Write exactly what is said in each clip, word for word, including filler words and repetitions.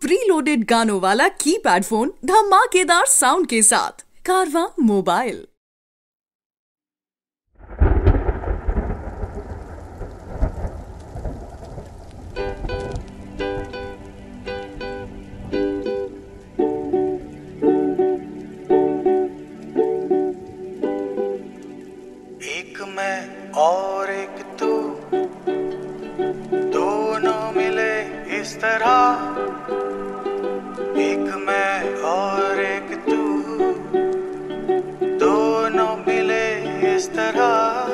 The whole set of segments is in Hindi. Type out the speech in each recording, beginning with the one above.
प्री लोडेड गानों वाला कीपैड फोन धमाकेदार साउंड के साथ कारवां मोबाइल। एक मैं और एक तू, दोनों मिले इस तरह। एक मैं और एक तू, दोनों मिले इस तरह।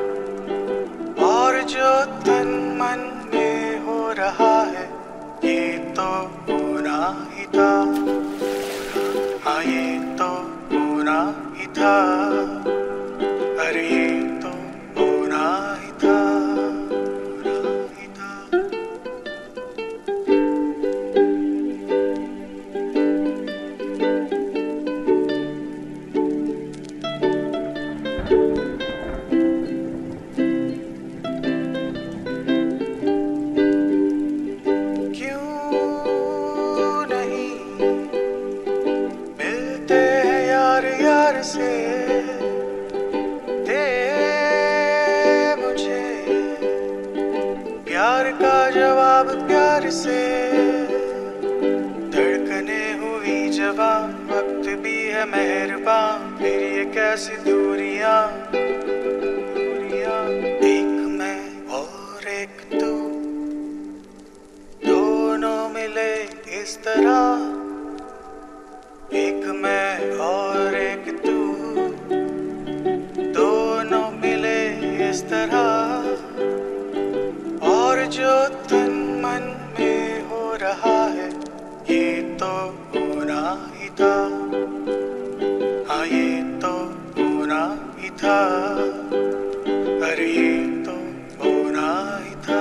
और जो तन मन में हो रहा है ये तो होना ही था। हाँ ये तो होना ही था। अरे ये तो होना ही था, होना ही था। क्यों नहीं मिलते हैं यार यार से, प्यार का जवाब प्यार से। धड़कने हुई जवां, वक्त भी है मेहरबान, फिर ये कैसी दूरियां दूरियां। एक मैं और एक तू, दोनों मिले इस तरह। एक मैं और एक तू, दोनों मिले इस तरह। और जो तन मन में हो रहा है ये तो होना ही था। हाँ ये तो होना ही था। अरे ये तो होना ही था।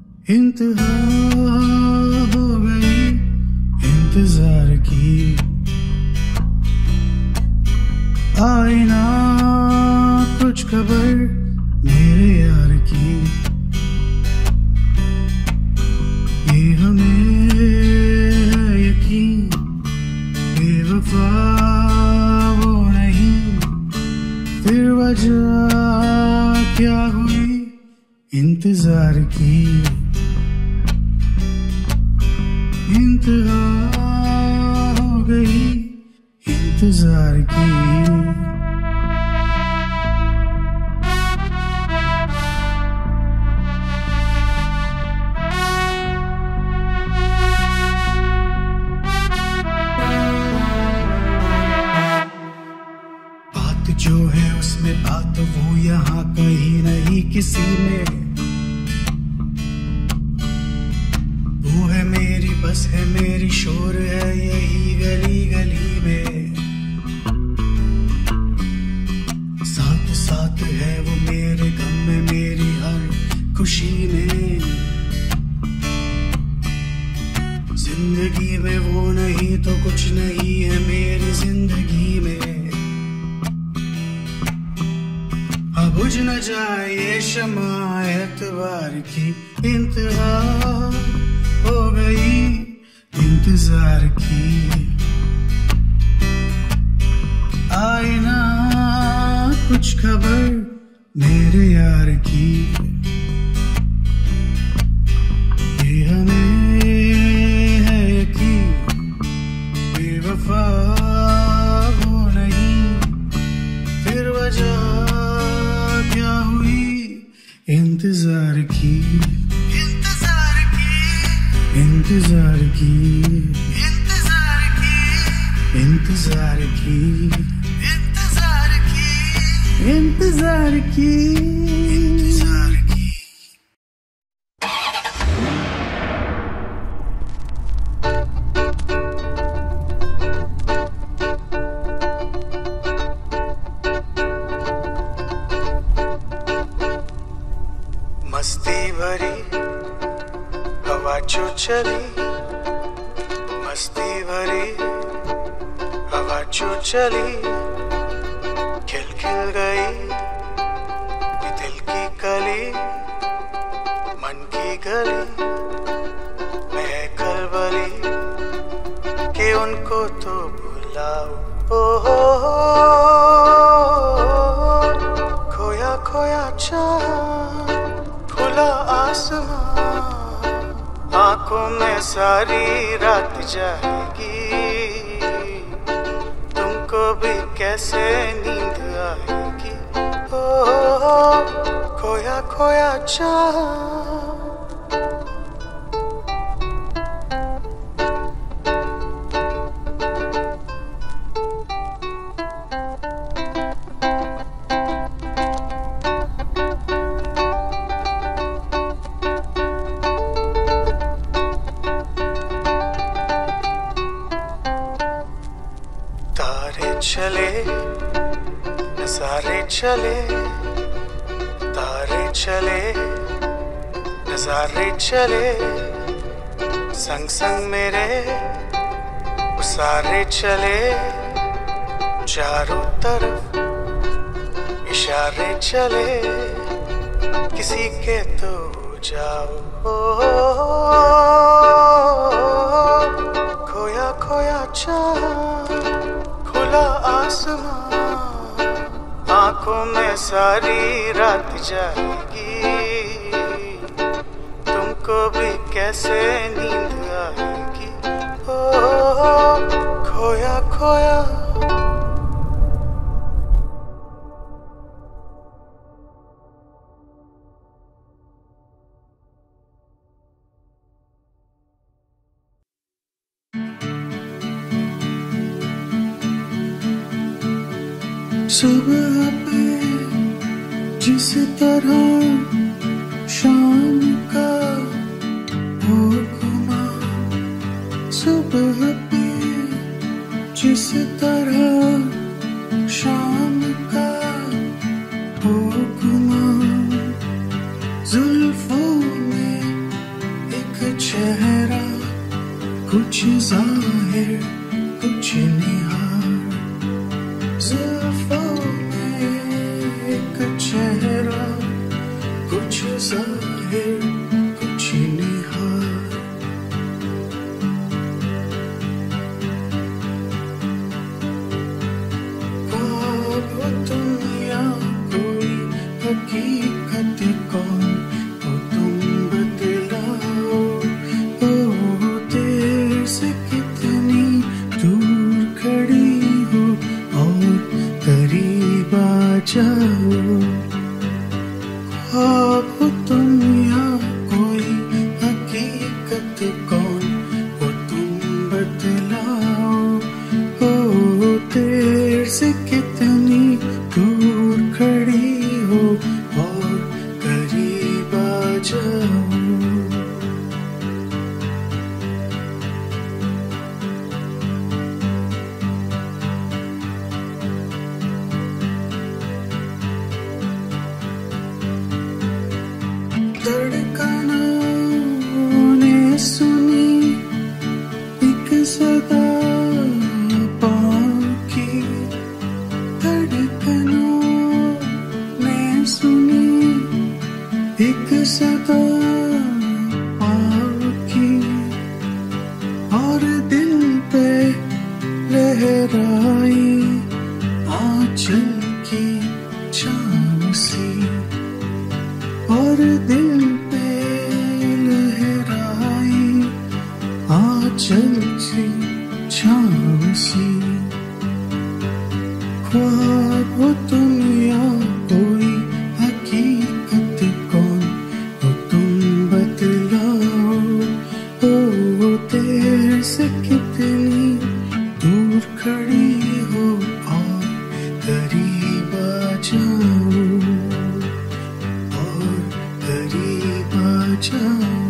इंतहा हो गई इंतजार की, आए ना कुछ खबर मेरे यार की, ये हमें यकीन बेवफा वो नहीं, फिर वजह क्या हुई इंतजार की, इंतहा हो गई इंतजार की। बात जो है उसमें बात वो यहाँ कहीं नहीं किसी में, वो है मेरी बस है मेरी शोर है यही गली गली में, साथ साथ है वो मेरे गम में मेरी हर खुशी में, जिंदगी में वो नहीं तो कुछ नहीं है मेरी जिंदगी में। अब बुझ न जाए ये शमा एतबार की, इंतहा हो गई इंतजार की, आए ना कुछ खबर मेरे यार की, ये हमें है यकीन बेवफा वो नहीं, फिर वजह क्या हुई इंतजार की, इंतजार की इंतजार की इंतजार की इंतजार की इंतजार की इंतजार की। मस्ती भरी हवा जो चली, मस्ती भरी हवा जो चली, खिल खिल गई ये दिल की कली, मन की गली में है खलबली कि उनको तो बुलाओ, ओ हो हो खोया खोया चाह खुला आसमां, आंखों में सारी रात जाएगी, तुमको भी कैसे नींद आएगी, ओ खोया खोया चाह। चले नज़ारे चले तारे चले नज़ारे चले, संग संग मेरे उसारे चले, चारों तरफ इशारे चले, किसी के तो हो जाओ, खोया खोया चाह खुला आसमां, आंखों में सारी रात जाएगी, तुमको भी कैसे नींद आएगी, ओ खोया खोया। सुबह पे जिस तरह शाम का हो घुमा, सुबह पे जिस तरह शाम का हो घुमा, जुल्फों में एक चेहरा कुछ जाहिर कुछ निहार, जुल्फों जाओ। ख्वाब हो तुम या कोई हकीकत, कौन हो तुम बतलाओ। हो देर से कितनी दूर खड़ी हो और करीब आ जाओ। धड़कनों ने सुनी एक सदा पाँव की, धड़कनों ने सुनी एक सदा पाँव की, और दिल पे लहराई आंचल की छाँव सी, और दिल पे लहराई आंचल सी छाँव सी। ख्वाब हो तुम या कोई हकीकत, कौन हो तुम बतलाओ। हो देर से कितनी दूर खड़ी हो और करीब आ जाओ, और करीब आ जाओ।